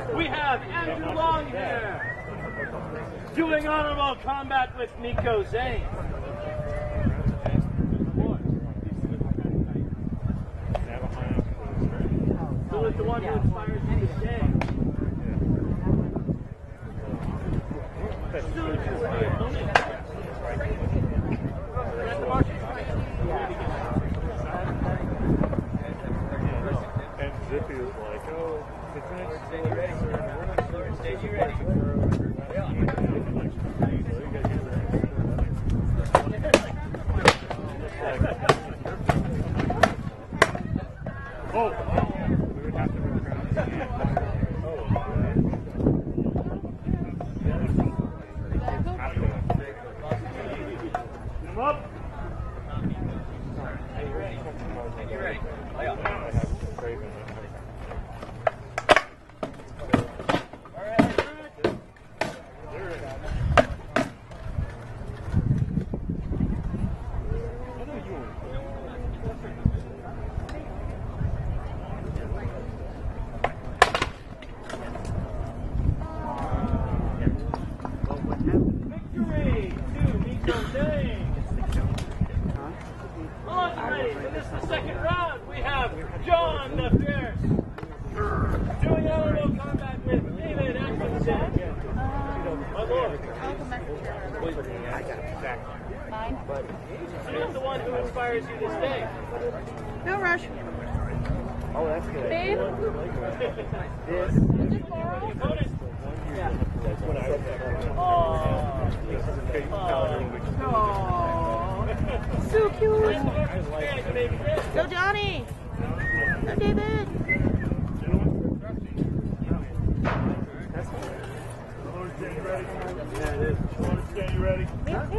we have Andrew Longhair doing honorable combat with Nico Zane. Who is the one who inspires you to stay? Soon to the opponent. And Zippy was like, oh, 6 minutes. Stay ready, sir. Stay ready. Oh, we would have to move around. Come up. Are you ready? I have Craven. Who's the one who inspires you to stay? No rush. Oh, that's good. Babe? This. Yeah. That's what I said. Aww. So cute. Go Johnny. Go David. Yeah, it is. Are you ready?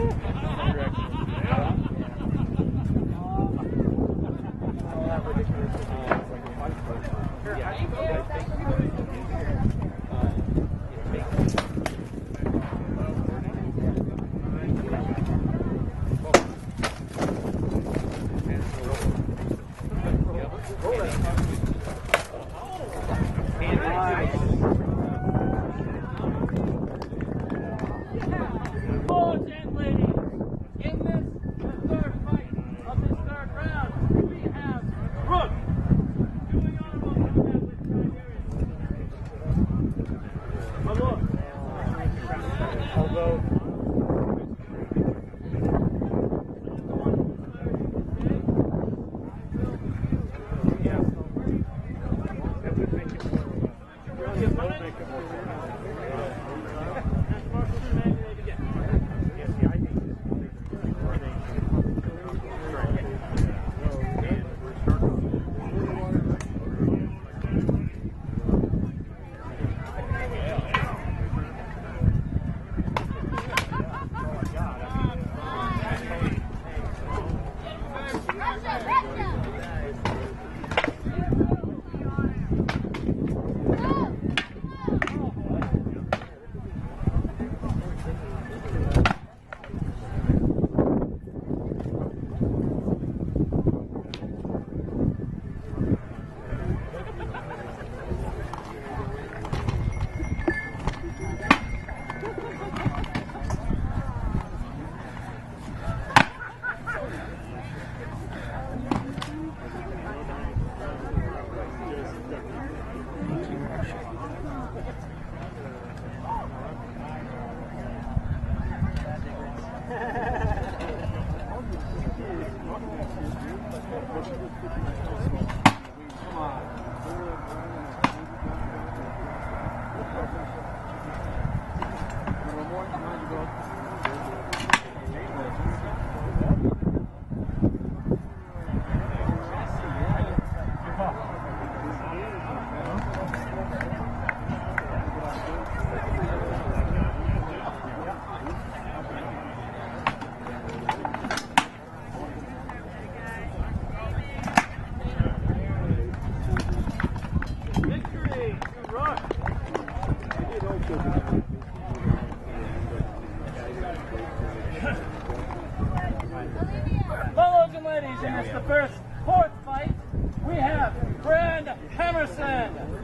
Fellows and ladies, in this the fourth fight, we have Brand Hammerson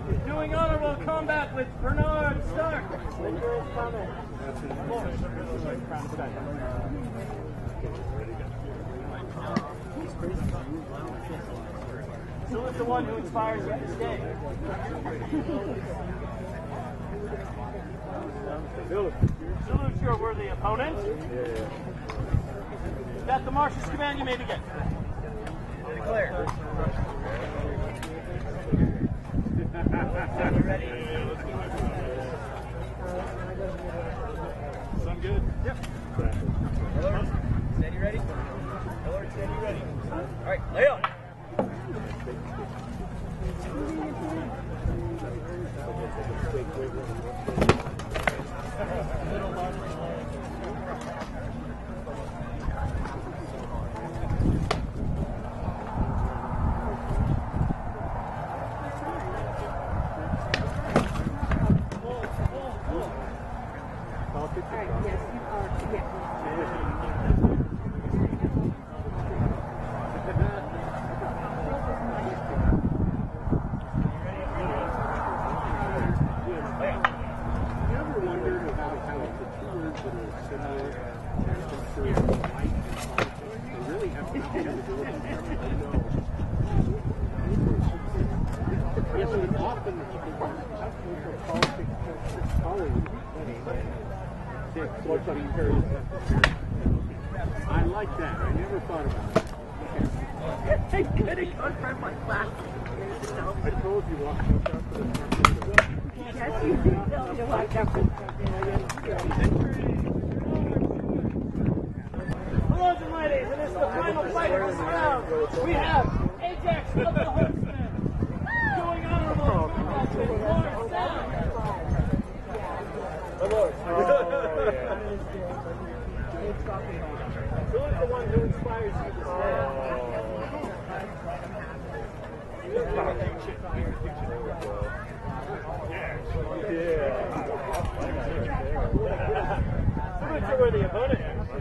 Doing honorable combat with Bernard Stark. Who is the one who inspires you to stay? Salute your worthy opponent. Is that the Marshal's command? You may begin. Declare. Ready? Sound good? Yep. Lord, steady ready. Lord, steady ready. All right, lay on. I like that. I never thought about it. I could have gone from my class. I told you watch out for the front. Yes, you did tell me to watch out for the Lords and ladies, and it's the final fight of this round. We have Ajax of the Horsemen doing honorable combat with Lord Sound. The Lord. Who is the one who inspires you to stay? Salute your worthy opponent.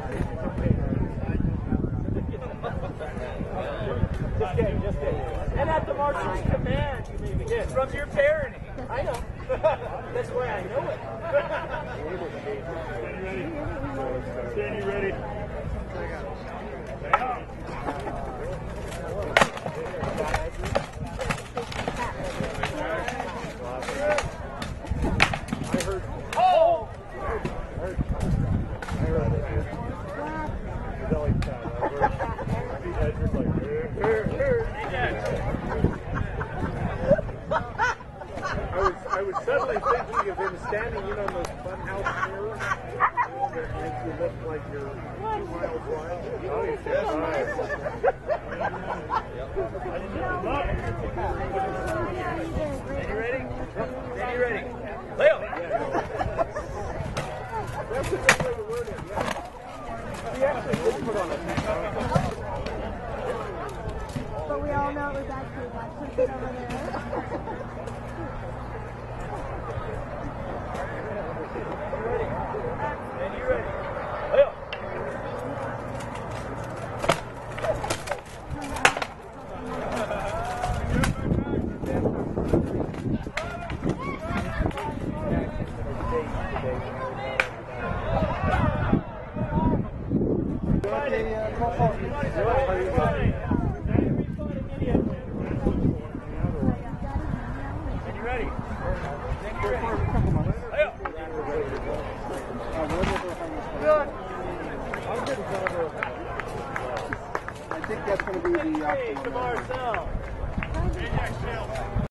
Just kidding, just kidding. And at the Marshal's command, you may begin. From your parenting. I know. That's why I know it. Stand ready. Oh! I was suddenly thinking of him standing in on those funhouse mirrors that makes you look like you're 2 miles wide. Oh, he's Steady ready. Steady ready. Lay on. That's a good way to word it, yeah. He actually did put on a tank. But we all know it was actually that person over there. Steady ready. Lay on. I think that's going to be the Hey, to Marcel.